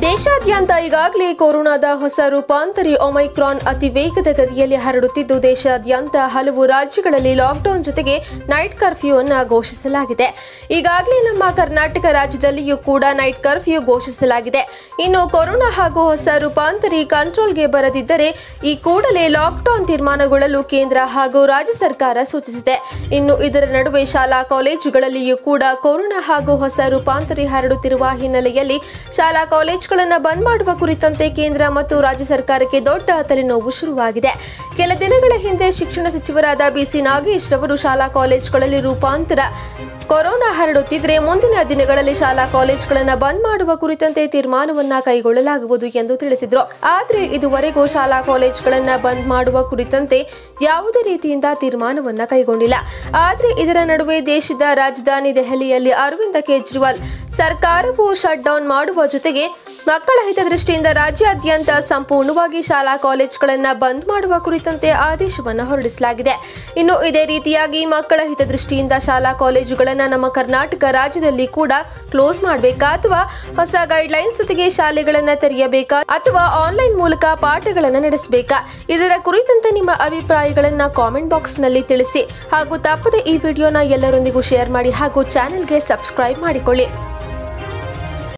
ದೇಶಾದ್ಯಂತ ಈಗಾಗಲೇ ಕೊರೋನಾದ ಹೊಸ ರೂಪಾಂತರಿ ಒಮೈಕ್ರಾನ್ ಅತಿ ವೇಗದ ಗತಿಯಲ್ಲಿ ಹರಡುತ್ತಿದ್ದು ದೇಶಾದ್ಯಂತ ಹಲವು ರಾಜ್ಯಗಳಲ್ಲಿ ಲಾಕ್ಡೌನ್ ಜೊತೆಗೆ ನೈಟ್ ಕರ್ಫ್ಯೂ ಅನ್ನು ಘೋಷಿಸಲಾಗಿದೆ. ಈಗಾಗಲೇ ನಮ್ಮ ಕರ್ನಾಟಕ ರಾಜ್ಯದಲ್ಲಿಯೂ ಕೂಡ ನೈಟ್ ಕರ್ಫ್ಯೂ ಘೋಷಿಸಲಾಗಿದೆ. ಇನ್ನು ಕೊರೋನಾ ಹಾಗೂ ಹೊಸ ರೂಪಾಂತರಿ ಕಂಟ್ರೋಲ್ಗೆ ಬರದಿದ್ದರೆ ಈ ಕೂಡಲೇ ಲಾಕ್ಡೌನ್ ತೀರ್ಮಾನಗೊಳ್ಳಲು ಕೇಂದ್ರ ಹಾಗೂ ರಾಜ್ಯ ಸರ್ಕಾರ ಸೂಚಿಸಿದೆ. ಇನ್ನು ಇದರ ನಡುವೆ ಶಾಲಾ ಕಾಲೇಜುಗಳಲ್ಲಿಯೂ ಕೂಡ ಕೊರೋನಾ ಹಾಗೂ ಹೊಸ ರೂಪಾಂತರಿ ಹರಡುತ್ತಿರುವ ಹಿನ್ನೆಲೆಯಲ್ಲಿ ಶಾಲಾ ಕಾಲೇಜುಗಳನ್ನು ಬಂದ್ ಮಾಡುವ ಕುರಿತಂತೆ ಕೇಂದ್ರ ಮತ್ತು ರಾಜ್ಯ ಸರ್ಕಾರಕ್ಕೆ ದೊಡ್ಡ ತಲೆನೋವು ಶುರುವಾಗಿದೆ. ಕೆಲ ದಿನಗಳ ಹಿಂದೆ ಶಿಕ್ಷಣ ಸಚಿವರಾದ ಬಿಸಿ ನಾಗೇಶ್ ರವರು ಶಾಲಾ ಕಾಲೇಜುಗಳಲ್ಲಿ ರೂಪಾಂತರ ಕೊರೋನಾ ಹರಡುತ್ತಿದ್ರೆ ಮುಂದಿನ ದಿನಗಳಲ್ಲಿ ಶಾಲಾ ಕಾಲೇಜುಗಳನ್ನು ಬಂದ್ ಮಾಡುವ ಕುರಿತಂತೆ ತೀರ್ಮಾನವನ್ನ ಕೈಗೊಳ್ಳಲಾಗುವುದು ಎಂದು ತಿಳಿಸಿದ್ರು. ಆದರೆ ಇದುವರೆಗೂ ಶಾಲಾ ಕಾಲೇಜುಗಳನ್ನು ಬಂದ್ ಮಾಡುವ ಕುರಿತಂತೆ ಯಾವುದೇ ರೀತಿಯಿಂದ ತೀರ್ಮಾನವನ್ನ ಕೈಗೊಂಡಿಲ್ಲ. ಆದರೆ ಇದರ ನಡುವೆ ದೇಶದ ರಾಜಧಾನಿ ದೆಹಲಿಯಲ್ಲಿ ಅರವಿಂದ್ ಕೇಜ್ರಿವಾಲ್ ಸರ್ಕಾರವು ಶಟ್ ಡೌನ್ ಮಾಡುವ ಜೊತೆಗೆ ಮಕ್ಕಳ ಹಿತದೃಷ್ಟಿಯಿಂದ ರಾಜ್ಯಾದ್ಯಂತ ಸಂಪೂರ್ಣವಾಗಿ ಶಾಲಾ ಕಾಲೇಜುಗಳನ್ನು ಬಂದ್ ಮಾಡುವ ಕುರಿತಂತೆ ಆದೇಶವನ್ನು ಹೊರಡಿಸಲಾಗಿದೆ. ಇನ್ನು ಇದೇ ರೀತಿಯಾಗಿ ಮಕ್ಕಳ ಹಿತದೃಷ್ಟಿಯಿಂದ ಶಾಲಾ ಕಾಲೇಜುಗಳನ್ನು ನಮ್ಮ ಕರ್ನಾಟಕ ರಾಜ್ಯದಲ್ಲಿ ಕೂಡ ಕ್ಲೋಸ್ ಮಾಡಬೇಕಾ ಅಥವಾ ಹೊಸ ಗೈಡ್ಲೈನ್ಸ್ ಜೊತೆಗೆ ಶಾಲೆಗಳನ್ನು ತೆರೆಯಬೇಕಾ ಅಥವಾ ಆನ್ಲೈನ್ ಮೂಲಕ ಪಾಠಗಳನ್ನು ನಡೆಸಬೇಕಾ? ಇದರ ಕುರಿತಂತೆ ನಿಮ್ಮ ಅಭಿಪ್ರಾಯಗಳನ್ನು ಕಾಮೆಂಟ್ ಬಾಕ್ಸ್ ನಲ್ಲಿ ತಿಳಿಸಿ ಹಾಗೂ ತಪ್ಪದೆ ಈ ವಿಡಿಯೋನ ಎಲ್ಲರೊಂದಿಗೂ ಶೇರ್ ಮಾಡಿ ಹಾಗೂ ಚಾನೆಲ್ಗೆ ಸಬ್ಸ್ಕ್ರೈಬ್ ಮಾಡಿಕೊಳ್ಳಿ.